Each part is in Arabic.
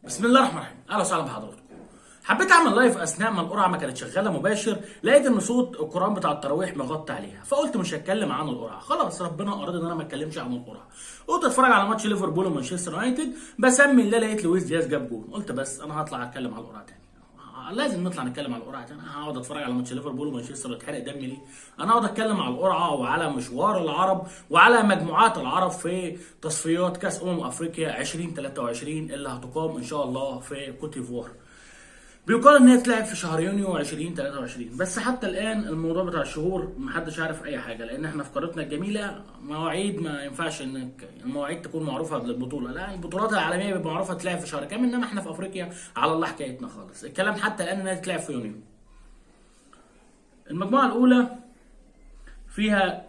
بسم الله الرحمن الرحيم، اهلا وسهلا بحضراتكم. حبيت اعمل لايف اثناء ما القرعه ما كانت شغاله مباشر، لقيت ان صوت القران بتاع التراويح مغطي عليها، فقلت مش هتكلم عن القرعه، خلاص ربنا اراد ان انا ما اتكلمش عن القرعه. قلت اتفرج على ماتش ليفربول ومانشستر يونايتد، بسمي الله لقيت لويس دياز جاب جول، قلت بس انا هطلع اتكلم على القرعه تاني. لازم نطلع نتكلم على القرعه تاني، هقعد اتفرج على ماتش ليفربول ومانشستر واتحرق دمي ليه؟ انا هقعد اتكلم على القرعه وعلى مشوار العرب وعلى مجموعات العرب في تصفيات كاس افريقيا 2023 اللي هتقام ان شاء الله في كوت ديفوار. بيقال ان هي تلعب في شهر يونيو 2023، بس حتى الان الموضوع بتاع الشهور محدش عارف اي حاجه، لان احنا في قارتنا الجميله مواعيد ما ينفعش ان المواعيد تكون معروفه للبطوله، لا البطولات العالميه بيبقى معروفه تلعب في شهر كام، انما احنا في افريقيا على الله حكايتنا خالص، الكلام حتى الان انها تلعب في يونيو. المجموعه الاولى فيها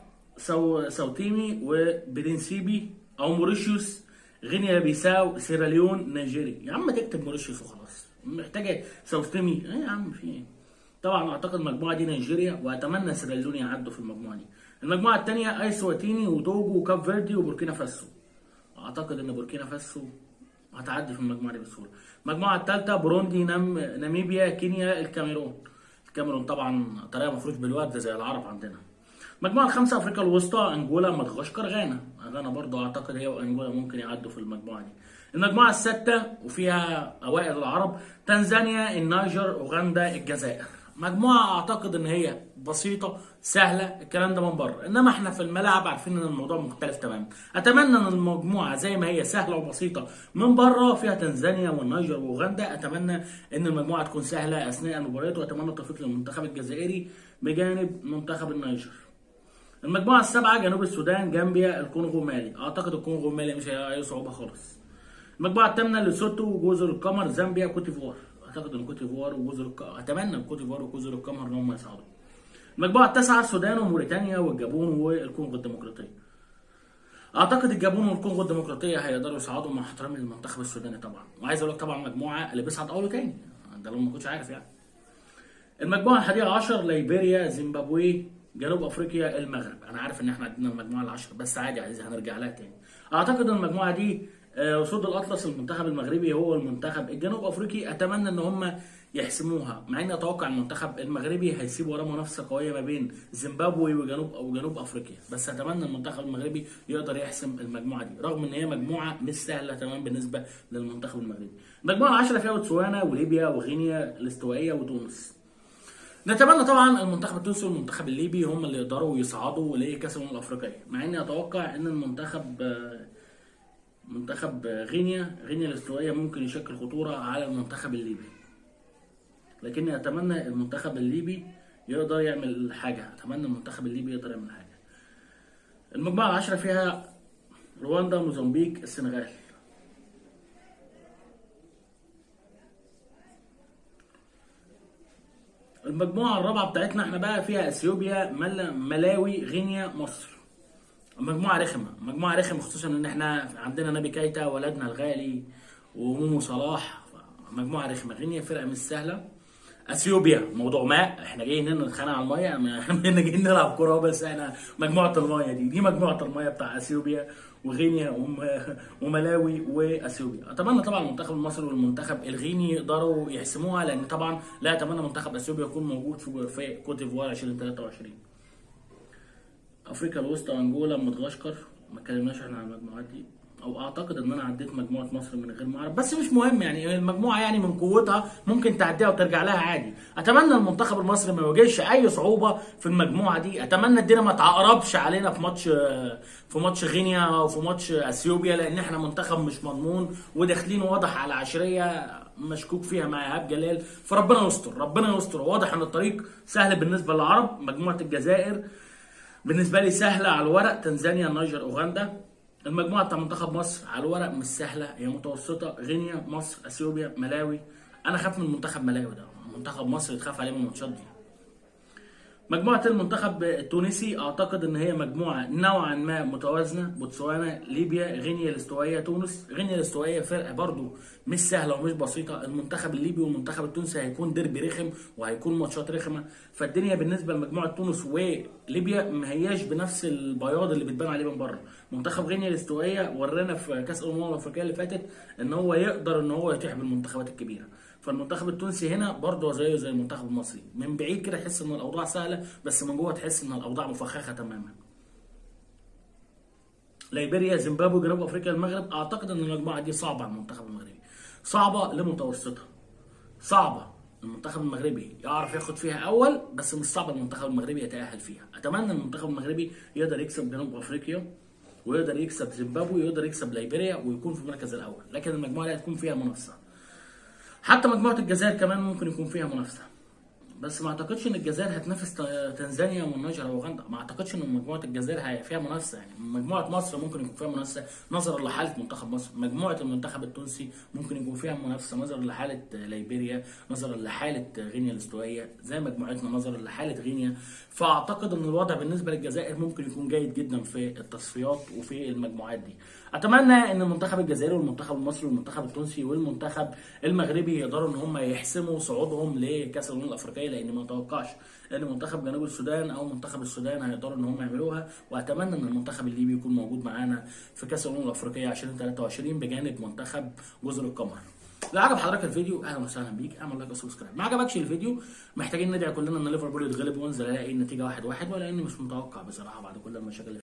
ساوتيمي وبرنسيبي او موريشيوس، غينيا بيساو، سيراليون، نيجيريا. يا عم تكتب موريشيوس وخلاص، محتاجه ساوتيمي ايه يا عم في ايه؟ طبعا اعتقد المجموعه دي نيجيريا، واتمنى سيراليون يعدوا في المجموعه دي. المجموعه الثانيه ايسواتيني وتوجو وكاب فيردي وبوركينا فاسو. اعتقد ان بوركينا فاسو هتعدي في المجموعه دي بسهوله. المجموعه الثالثه بوروندي، ناميبيا، كينيا، الكاميرون. الكاميرون طبعا طريقه مفروش بالورد زي العرب عندنا. المجموعه الخامسه افريقيا الوسطى، انجولا، مدغشقر، غانا برضه اعتقد هي وانجولا ممكن يعدوا في المجموعه دي. المجموعه السادسه وفيها اوائل العرب، تنزانيا، النيجر، اوغندا، الجزائر. مجموعه اعتقد ان هي بسيطه سهله، الكلام ده من بره، انما احنا في الملعب عارفين ان الموضوع مختلف تماما. اتمنى ان المجموعه زي ما هي سهله وبسيطه من بره فيها تنزانيا والنيجر واوغندا، اتمنى ان المجموعه تكون سهله اثناء المباريات، واتمنى التوفيق للمنتخب الجزائري بجانب منتخب النيجر. المجموعه السابعه جنوب السودان، جامبيا، الكونغو، مالي. اعتقد الكونغو ومالي مش هي اي صعوبه خالص. المجموعه الثامنه ليسوتو وجزر القمر، زامبيا، كوت ديفوار. اعتقد ان كوت ديفوار وجزر القمر، اتمنى كوت ديفوار وجزر القمر ان هم يصعدوا. المجموعه التاسعه السودان وموريتانيا والجابون والكونغو الديمقراطيه. اعتقد الجابون والكونغو الديمقراطيه هيقدروا يصعدوا مع احترامي للمنتخب السوداني طبعا، وعايز اقول لك طبعا المجموعه اللي بيصعد اول وثاني، ده لو ما كنتش عارف يعني. المجموعه الحادية عشر ليبيريا، زيمبابوي، جنوب افريقيا، المغرب. انا عارف ان احنا عندنا المجموعه العشر بس عادي عايز هنرجع لها تاني. اعتقد ان المجموعه دي اسود الاطلس المنتخب المغربي هو المنتخب الجنوب افريقي، اتمنى ان هم يحسموها، مع اني اتوقع المنتخب المغربي هيسيب وراه منافسه قويه ما بين زيمبابوي وجنوب افريقيا، بس اتمنى المنتخب المغربي يقدر يحسم المجموعه دي، رغم ان هي مجموعه مش سهله تمام بالنسبه للمنتخب المغربي. المجموعه العاشره فيها بوتسوانا وليبيا وغينيا الاستوائيه وتونس. نتمنى طبعا المنتخب التونسي والمنتخب الليبي هم اللي يقدروا يصعدوا لكاس الامم الافريقيه، مع اني اتوقع ان منتخب غينيا الاستوائيه ممكن يشكل خطوره على المنتخب الليبي، لكني اتمنى المنتخب الليبي يقدر يعمل حاجه، اتمنى المنتخب الليبي يقدر يعمل حاجه. المجموعه العاشره فيها رواندا، موزمبيق، السنغال. المجموعه الرابعه بتاعتنا احنا بقى فيها اثيوبيا، ملاوي، غينيا، مصر. مجموعه رخمه خصوصا ان احنا عندنا نبي كايتا ولدنا الغالي ومومو صلاح، مجموعه رخمه. غينيا فرقه مش سهله. اثيوبيا موضوع ماء، احنا جايين هنا نتخانق على الميه، احنا جايين نلعب كوره بس احنا مجموعه الميه دي مجموعه الميه بتاع اثيوبيا وغينيا وملاوي واثيوبيا. اتمنى طبعا المنتخب المصري والمنتخب الغيني يقدروا يحسموها، لان طبعا لا اتمنى منتخب اثيوبيا يكون موجود في كوت ديفوار 2023. افريقيا الوسطى، انجولا، مدغشقر. ما اتكلمناش احنا عن المجموعات دي، او اعتقد ان انا عديت مجموعه مصر من غير ما اعرف، بس مش مهم يعني، المجموعه يعني من قوتها ممكن تعديها وترجع لها عادي. اتمنى المنتخب المصري ما يواجهش اي صعوبه في المجموعه دي، اتمنى الدنيا ما تعقربش علينا في ماتش غينيا او في ماتش اثيوبيا، لان احنا منتخب مش مضمون وداخلين واضح على عشريه مشكوك فيها مع ايهاب جلال، فربنا يستر ربنا يستر. واضح ان الطريق سهل بالنسبه للعرب. مجموعه الجزائر بالنسبه لي سهله على الورق، تنزانيا، النيجر، اوغندا. المجموعه بتاع منتخب مصر على الورق مش سهله، هي متوسطه، غينيا، مصر، اثيوبيا، ملاوي. انا خاف من منتخب ملاوي ده، منتخب مصر يتخاف عليه من الماتشات دي. مجموعة المنتخب التونسي اعتقد ان هي مجموعة نوعا ما متوازنة. بوتسوانا، ليبيا، غينيا الاستوائية، تونس. غينيا الاستوائية فرقة برضو مش سهلة ومش بسيطة. المنتخب الليبي والمنتخب التونسي هيكون ديربي رخم وهيكون ماتشات رخمة. فالدنيا بالنسبة لمجموعة تونس وليبيا ما هياش بنفس البياض اللي بتبان عليه من بره. منتخب غينيا الاستوائية ورانا في كأس الأمم الأفريقية اللي فاتت ان هو يقدر ان هو يتيح بالمنتخبات الكبيرة. فالمنتخب التونسي هنا برضه زيه زي المنتخب المصري، من بعيد كده تحس ان الاوضاع سهله بس من جوه تحس ان الاوضاع مفخخه تماما. ليبيريا، زيمبابوي، جنوب افريقيا، المغرب. اعتقد ان المجموعه دي صعبه على المنتخب المغربي، صعبه لمتوسطه، صعبه المنتخب المغربي يعرف ياخد فيها اول، بس مش صعب المنتخب المغربي يتاهل فيها. اتمنى المنتخب المغربي يقدر يكسب جنوب افريقيا ويقدر يكسب زيمبابوي ويقدر يكسب ليبيريا ويكون في المركز الاول، لكن المجموعه دي هتكون فيها منافسه. حتى مجموعة الجزائر كمان ممكن يكون فيها منافسة، بس ما اعتقدش ان الجزائر هتنافس تنزانيا والنيجر واوغندا. ما اعتقدش ان مجموعة الجزائر فيها منافسة. يعني مجموعة مصر ممكن يكون فيها منافسة نظرا لحالة منتخب مصر. مجموعة المنتخب التونسي ممكن يكون فيها منافسة نظرا لحالة ليبيريا، نظرا لحالة غينيا الاستوائية زي مجموعتنا نظرا لحالة غينيا. فاعتقد ان الوضع بالنسبة للجزائر ممكن يكون جيد جدا في التصفيات وفي المجموعات دي. اتمنى ان المنتخب الجزائري والمنتخب المصري والمنتخب التونسي والمنتخب المغربي يقدروا ان هم يحسموا صعودهم لكاس الامم الافريقيه، لان ما اتوقعش ان منتخب جنوب السودان او منتخب السودان هيقدروا ان هم يعملوها. واتمنى ان المنتخب الليبي يكون موجود معانا في كاس الامم الافريقيه 2023 بجانب منتخب جزر القمر. لو عجب حضرتك الفيديو اهلا وسهلا بيك، اعمل لايك وسبسكرايب. ما عجبكش الفيديو محتاجين ندعي كلنا ان ليفربول يتغلب وانزل الاقي النتيجه 1-1، ولا اني مش متوقع بصراحه بعد كل المشاكل